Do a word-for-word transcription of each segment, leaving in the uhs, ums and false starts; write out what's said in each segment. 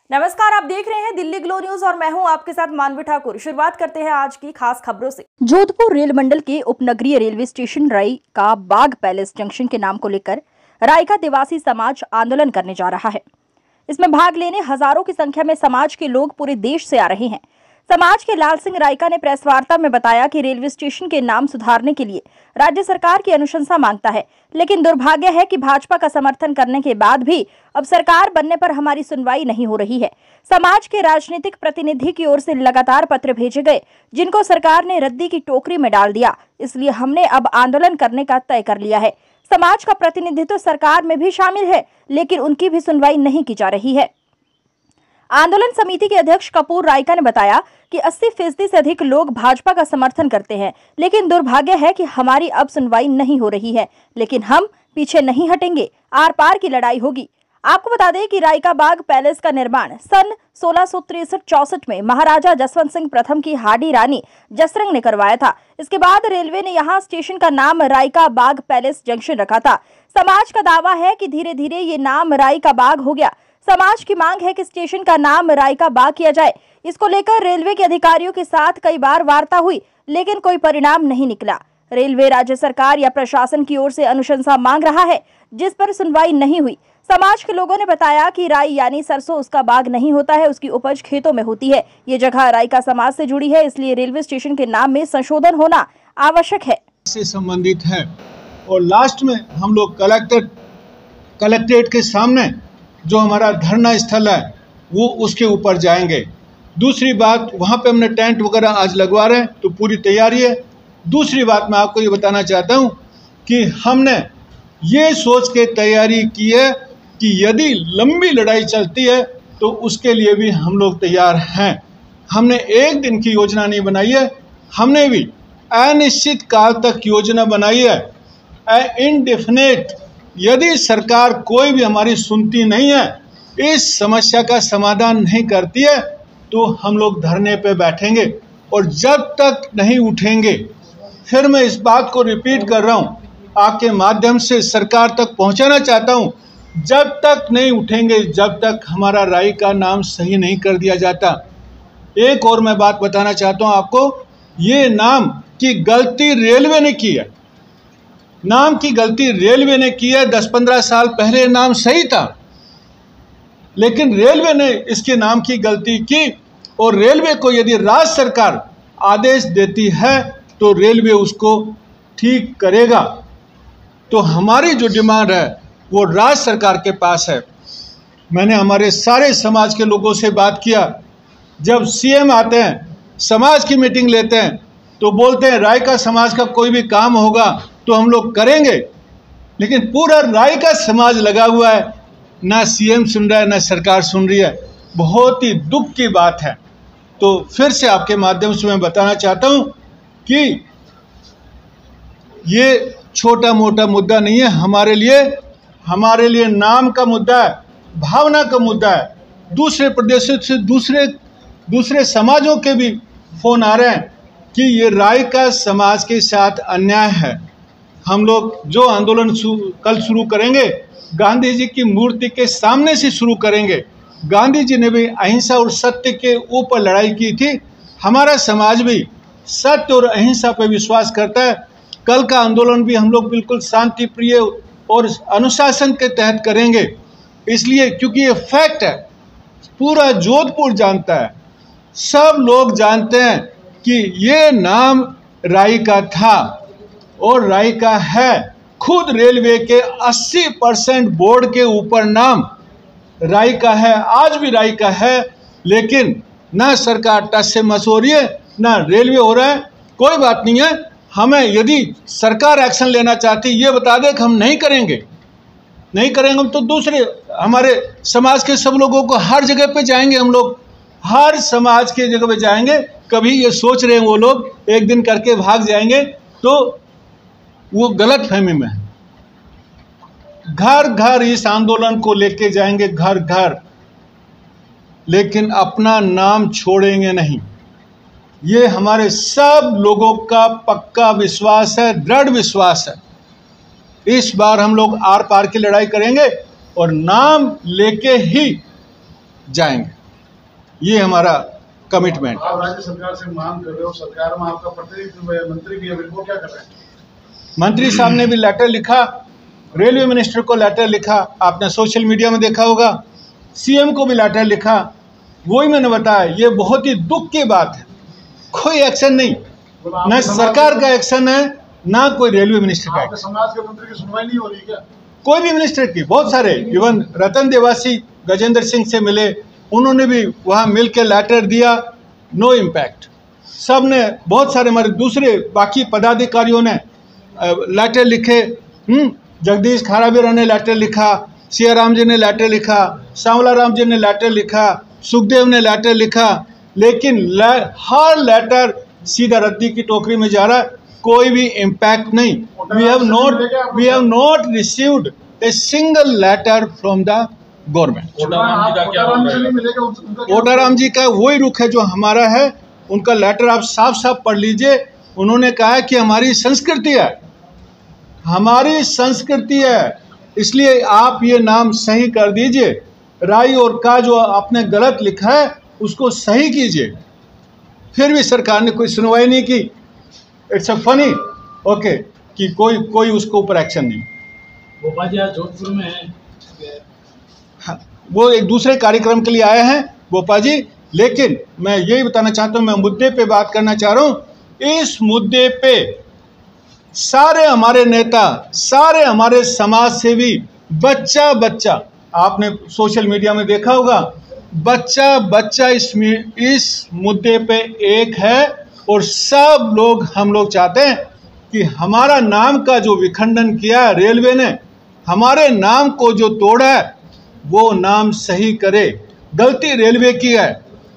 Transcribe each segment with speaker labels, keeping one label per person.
Speaker 1: नमस्कार, आप देख रहे हैं दिल्ली ग्लो न्यूज और मैं हूं आपके साथ मानवी ठाकुर। शुरुआत करते हैं आज की खास खबरों से। जोधपुर रेल मंडल के उपनगरीय रेलवे स्टेशन राई का बाग पैलेस जंक्शन के नाम को लेकर रायका देवासी समाज आंदोलन करने जा रहा है। इसमें भाग लेने हजारों की संख्या में समाज के लोग पूरे देश से आ रहे हैं। समाज के लाल सिंह रायका ने प्रेस वार्ता में बताया कि रेलवे स्टेशन के नाम सुधारने के लिए राज्य सरकार की अनुशंसा मांगता है, लेकिन दुर्भाग्य है कि भाजपा का समर्थन करने के बाद भी अब सरकार बनने पर हमारी सुनवाई नहीं हो रही है। समाज के राजनीतिक प्रतिनिधि की ओर से लगातार पत्र भेजे गए, जिनको सरकार ने रद्दी की टोकरी में डाल दिया। इसलिए हमने अब आंदोलन करने का तय कर लिया है। समाज का प्रतिनिधित्व सरकार में भी शामिल है, लेकिन उनकी भी सुनवाई नहीं की जा रही है। आंदोलन समिति के अध्यक्ष कपूर रायका ने बताया कि अस्सी फीसदी से अधिक लोग भाजपा का समर्थन करते हैं, लेकिन दुर्भाग्य है कि हमारी अब सुनवाई नहीं हो रही है। लेकिन हम पीछे नहीं हटेंगे, आर पार की लड़ाई होगी। आपको बता दें कि रायका बाग पैलेस का निर्माण सन सोलह सौ तिरसठ चौसठ में महाराजा जसवंत सिंह प्रथम की हाडी रानी जसरंग ने करवाया था। इसके बाद रेलवे ने यहाँ स्टेशन का नाम रायका बाग पैलेस जंक्शन रखा था। समाज का दावा है कि धीरे धीरे ये नाम रायका बाग हो गया। समाज की मांग है कि स्टेशन का नाम रायका बाग किया जाए। इसको लेकर रेलवे के अधिकारियों के साथ कई बार वार्ता हुई, लेकिन कोई परिणाम नहीं निकला। रेलवे राज्य सरकार या प्रशासन की ओर से अनुशंसा मांग रहा है, जिस पर सुनवाई नहीं हुई। समाज के लोगों ने बताया कि राई यानी सरसों उसका बाग नहीं होता है, उसकी उपज खेतों में होती है। ये जगह रायका समाज से जुड़ी है, इसलिए रेलवे स्टेशन के नाम में संशोधन होना आवश्यक है।
Speaker 2: से संबंधित है और लास्ट में हम लोग कलेक्टर कलेक्ट्रेट के सामने जो हमारा धरना स्थल है वो उसके ऊपर जाएंगे। दूसरी बात, वहाँ पे हमने टेंट वगैरह आज लगवा रहे हैं, तो पूरी तैयारी है। दूसरी बात मैं आपको ये बताना चाहता हूँ कि हमने ये सोच के तैयारी की है कि यदि लंबी लड़ाई चलती है तो उसके लिए भी हम लोग तैयार हैं। हमने एक दिन की योजना नहीं बनाई है, हमने भी अनिश्चित काल तक योजना बनाई है, इनडेफिनेट। यदि सरकार कोई भी हमारी सुनती नहीं है, इस समस्या का समाधान नहीं करती है, तो हम लोग धरने पे बैठेंगे और जब तक नहीं उठेंगे, फिर मैं इस बात को रिपीट कर रहा हूँ, आपके माध्यम से सरकार तक पहुँचाना चाहता हूँ, जब तक नहीं उठेंगे, जब तक हमारा राई का नाम सही नहीं कर दिया जाता। एक और मैं बात बताना चाहता हूँ आपको, ये नाम की गलती रेलवे ने की है। नाम की गलती रेलवे ने की है। दस पंद्रह साल पहले नाम सही था, लेकिन रेलवे ने इसके नाम की गलती की और रेलवे को यदि राज्य सरकार आदेश देती है तो रेलवे उसको ठीक करेगा। तो हमारी जो डिमांड है वो राज्य सरकार के पास है। मैंने हमारे सारे समाज के लोगों से बात किया। जब सीएम आते हैं, समाज की मीटिंग लेते हैं, तो बोलते हैं रायका समाज का कोई भी काम होगा तो हम लोग करेंगे, लेकिन पूरा रायका समाज लगा हुआ है, ना सीएम सुन रहा है ना सरकार सुन रही है। बहुत ही दुख की बात है। तो फिर से आपके माध्यम से मैं बताना चाहता हूं कि ये छोटा मोटा मुद्दा नहीं है हमारे लिए। हमारे लिए नाम का मुद्दा है, भावना का मुद्दा है। दूसरे प्रदेशों से दूसरे दूसरे समाजों के भी फोन आ रहे हैं कि ये रायका समाज के साथ अन्याय है। हम लोग जो आंदोलन कल शुरू करेंगे, गांधी जी की मूर्ति के सामने से शुरू करेंगे। गांधी जी ने भी अहिंसा और सत्य के ऊपर लड़ाई की थी। हमारा समाज भी सत्य और अहिंसा पर विश्वास करता है। कल का आंदोलन भी हम लोग बिल्कुल शांति प्रिय और अनुशासन के तहत करेंगे, इसलिए क्योंकि ये फैक्ट है, पूरा जोधपुर जानता है, सब लोग जानते हैं कि ये नाम रायका था और रायका है। खुद रेलवे के अस्सी परसेंट बोर्ड के ऊपर नाम रायका है, आज भी रायका है, लेकिन ना सरकार टस से मस हो रही है, ना रेलवे हो रहा है। कोई बात नहीं है, हमें यदि सरकार एक्शन लेना चाहती ये बता दे कि हम नहीं करेंगे, नहीं करेंगे तो दूसरे हमारे समाज के सब लोगों को हर जगह पे जाएंगे, हम लोग हर समाज के जगह पे जाएंगे। कभी ये सोच रहे हैं वो लोग एक दिन करके भाग जाएंगे, तो वो गलत फहमी में है। घर घर इस आंदोलन को लेके जाएंगे, घर घर, लेकिन अपना नाम छोड़ेंगे नहीं। ये हमारे सब लोगों का पक्का विश्वास है, दृढ़ विश्वास है। इस बार हम लोग आर पार की लड़ाई करेंगे और नाम लेके ही जाएंगे। ये हमारा कमिटमेंट।
Speaker 3: आप राज्य सरकार से मांग कर रहे हो, सरकार में आपका प्रतिनिधि मंत्री भी है, वो क्या कर रहे हैं?
Speaker 2: मंत्री साहब ने भी लेटर लिखा, रेलवे मिनिस्टर को लेटर लिखा, आपने सोशल मीडिया में देखा होगा, सीएम को भी लेटर लिखा। वही मैंने बताया, ये बहुत ही दुख की बात है, कोई एक्शन नहीं, न सरकार का एक्शन है ना कोई रेलवे मिनिस्टर का।
Speaker 3: समाज के मंत्री की सुनवाई नहीं हो रही क्या?
Speaker 2: कोई भी मिनिस्टर की, बहुत सारे, इवन रतन देवासी गजेंद्र सिंह से मिले, उन्होंने भी वहाँ मिल के लेटर दिया, नो इम्पैक्ट। सब ने, बहुत सारे हमारे दूसरे बाकी पदाधिकारियों ने लेटर लिखे, जगदीश खाराबेरा ने लेटर लिखा, सिया राम जी ने लेटर लिखा, सांवला राम जी ने लेटर लिखा, सुखदेव ने लेटर लिखा, लेकिन ले, हर लेटर सीधा रद्दी की टोकरी में जा रहा है, कोई भी इम्पैक्ट नहीं। We have not we have not received a single letter from the government. Kotaram ji का वही रुख है जो हमारा है, उनका लेटर आप साफ साफ पढ़ लीजिए। उन्होंने कहा कि हमारी संस्कृति है, हमारी संस्कृति है, इसलिए आप ये नाम सही कर दीजिए। राई और का जो आपने गलत लिखा है उसको सही कीजिए। फिर भी सरकार ने कोई सुनवाई नहीं की। इट्स अ फनी ओके कि कोई कोई उसको ऊपर एक्शन नहीं।
Speaker 3: भोपाल जी आज जोधपुर में है,
Speaker 2: हाँ, वो एक दूसरे कार्यक्रम के लिए आए हैं भोपाल जी, लेकिन मैं यही बताना चाहता हूँ, मैं मुद्दे पे बात करना चाह रहा हूँ। इस मुद्दे पे सारे हमारे नेता, सारे हमारे समाज सेवी, बच्चा बच्चा, आपने सोशल मीडिया में देखा होगा, बच्चा बच्चा इस इस मुद्दे पे एक है, और सब लोग, हम लोग चाहते हैं कि हमारा नाम का जो विखंडन किया है रेलवे ने, हमारे नाम को जो तोड़ा है, वो नाम सही करे। गलती रेलवे की है,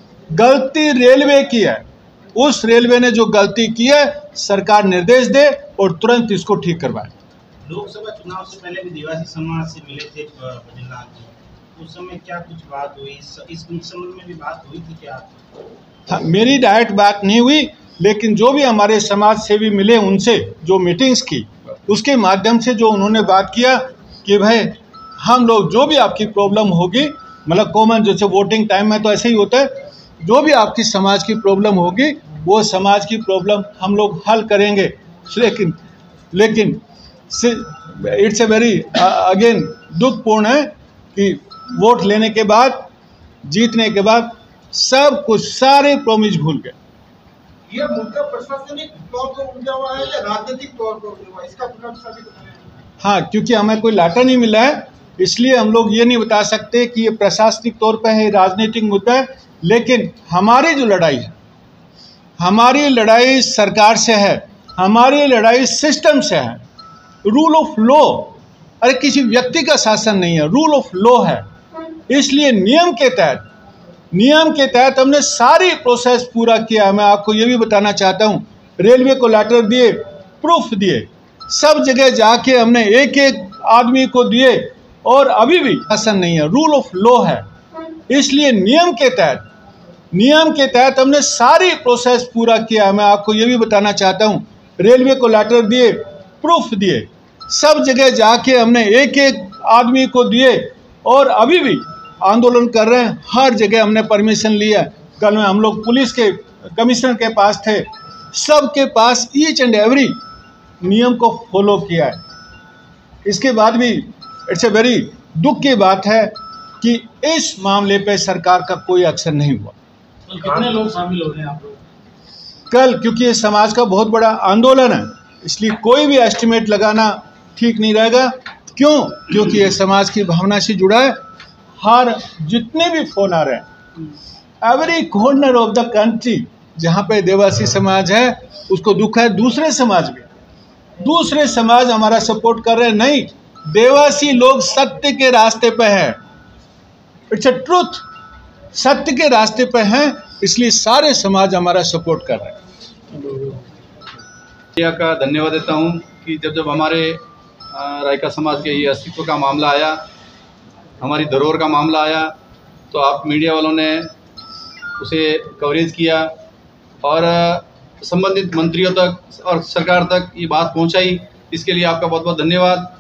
Speaker 2: गलती रेलवे की है। उस रेलवे ने जो गलती की है, सरकार निर्देश दे और तुरंत इसको ठीक करवाए।
Speaker 4: लोकसभा चुनाव से पहले भी देवासी समाज से मिले थे भजनलाल जी, उस समय क्या कुछ बात हुई? इस संबंध में भी बात हुई थी क्या?
Speaker 2: हाँ, मेरी डायरेक्ट बात नहीं हुई, लेकिन जो भी हमारे समाज सेवी मिले उनसे जो मीटिंग्स की, उसके माध्यम से जो उन्होंने बात किया कि भाई हम लोग जो भी आपकी प्रॉब्लम होगी, मतलब कॉमन जैसे वोटिंग टाइम में तो ऐसे ही होता है, जो भी आपकी समाज की प्रॉब्लम होगी वो समाज की प्रॉब्लम हम लोग हल करेंगे। लेकिन लेकिन इट्स ए वेरी अगेन दुखपूर्ण है कि वोट लेने के बाद, जीतने के बाद सब कुछ, सारे प्रोमिस भूल गए।
Speaker 3: ये मुद्दा प्रशासनिक तौर पर उलझा हुआ है या राजनीतिक तौर पर उलझा हुआ है, इसका पुनर्स्थापित करें।
Speaker 2: हाँ, क्योंकि हमें कोई लेटर नहीं मिला है, इसलिए हम लोग ये नहीं बता सकते कि ये प्रशासनिक तौर पर है, राजनीतिक मुद्दा है। लेकिन हमारी जो लड़ाई है, हमारी लड़ाई सरकार से है, हमारी लड़ाई सिस्टम से है, रूल ऑफ लॉ। अरे किसी व्यक्ति का शासन नहीं है, रूल ऑफ लॉ है। इसलिए नियम के तहत नियम के तहत हमने सारी प्रोसेस पूरा किया है। मैं आपको ये भी बताना चाहता हूँ, रेलवे को लेटर दिए, प्रूफ दिए, सब जगह जाके हमने एक एक आदमी को दिए, और अभी भी शासन नहीं है, रूल ऑफ लॉ है। इसलिए नियम के तहत नियम के तहत हमने सारी प्रोसेस पूरा किया है। मैं आपको ये भी बताना चाहता हूँ, रेलवे को लेटर दिए, प्रूफ दिए, सब जगह जाके हमने एक एक आदमी को दिए, और अभी भी आंदोलन कर रहे हैं। हर जगह हमने परमिशन लिया। कल में हम लोग पुलिस के कमिश्नर के पास थे, सबके पास ईच एंड एवरी नियम को फॉलो किया है। इसके बाद भी इट्स ए वेरी दुख की बात है कि इस मामले पे सरकार का कोई एक्शन नहीं हुआ।
Speaker 3: तो कितने लोग शामिल हो रहे हैं आप लोग
Speaker 2: कल? क्योंकि ये समाज का बहुत बड़ा आंदोलन है, इसलिए कोई भी एस्टिमेट लगाना ठीक नहीं रहेगा। क्यों? क्योंकि ये समाज की भावना से जुड़ा है। हर जितने भी फोन आ रहे हैं, every corner of the country जहाँ पे देवासी समाज है उसको दुख है। दूसरे समाज भी, दूसरे समाज हमारा सपोर्ट कर रहे हैं। नहीं, देवासी लोग सत्य के रास्ते पे हैं, इट्स अ ट्रूथ, सत्य के रास्ते पे हैं, इसलिए सारे समाज हमारा सपोर्ट कर रहे हैं।
Speaker 5: मीडिया का धन्यवाद देता हूं कि जब जब हमारे रायका समाज के ये अस्तित्व का मामला आया, हमारी धरोहर का मामला आया, तो आप मीडिया वालों ने उसे कवरेज किया और संबंधित मंत्रियों तक और सरकार तक ये बात पहुंचाई। इसके लिए आपका बहुत बहुत धन्यवाद।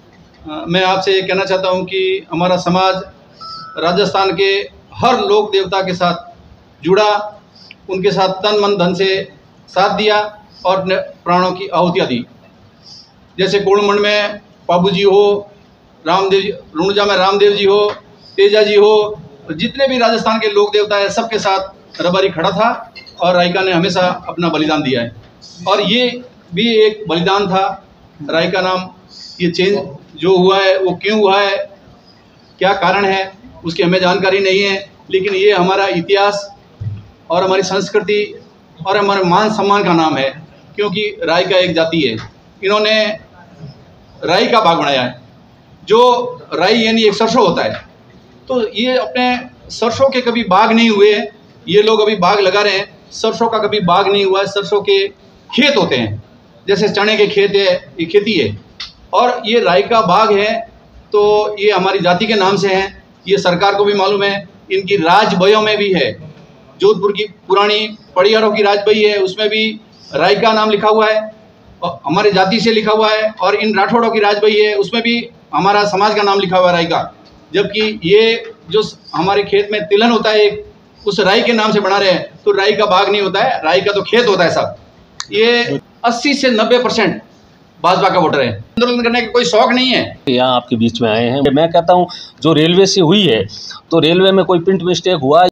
Speaker 5: मैं आपसे ये कहना चाहता हूं कि हमारा समाज राजस्थान के हर लोक देवता के साथ जुड़ा, उनके साथ तन मन धन से साथ दिया और अपने प्राणों की आहुतियाँ दी। जैसे कोणमंड में बाबू जी हो, रामदेव जी, रुणजा में रामदेव जी हो, तेजा जी हो, जितने भी राजस्थान के लोक देवता है सबके साथ रबारी खड़ा था और रायका ने हमेशा अपना बलिदान दिया है। और ये भी एक बलिदान था। रायका नाम ये चेंज जो हुआ है वो क्यों हुआ है, क्या कारण है, उसकी हमें जानकारी नहीं है, लेकिन ये हमारा इतिहास और हमारी संस्कृति और हमारे मान सम्मान का नाम है, क्योंकि रायका एक जाति है। इन्होंने राई का बाग बनाया है, जो राई यानी एक सरसों होता है, तो ये अपने सरसों के कभी बाग नहीं हुए हैं। ये लोग अभी बाग लगा रहे हैं, सरसों का कभी बाग नहीं हुआ है। सरसों के खेत होते हैं, जैसे चने के खेत है, ये खेती है, और ये राई का बाग है, तो ये हमारी जाति के नाम से है। ये सरकार को भी मालूम है, इनकी राजबयों में भी है। जोधपुर की पुरानी पड़ियारों की राजबई है, उसमें भी राई का नाम लिखा हुआ है, और हमारे जाति से लिखा हुआ है। और इन राठौड़ों की राजबई है, उसमें भी हमारा समाज का नाम लिखा हुआ है राई का। जबकि ये जो हमारे खेत में तिलहन होता है एक, उस राई के नाम से बना रहे हैं, तो राई का बाग नहीं होता है, राई का तो खेत होता है सब। ये अस्सी से नब्बे परसेंट भाजपा का वोटर है। आंदोलन करने का कोई शौक नहीं है।
Speaker 6: यहाँ आपके बीच में आए हैं। मैं कहता हूँ जो रेलवे से हुई है, तो रेलवे में कोई प्रिंट मिस्टेक हुआ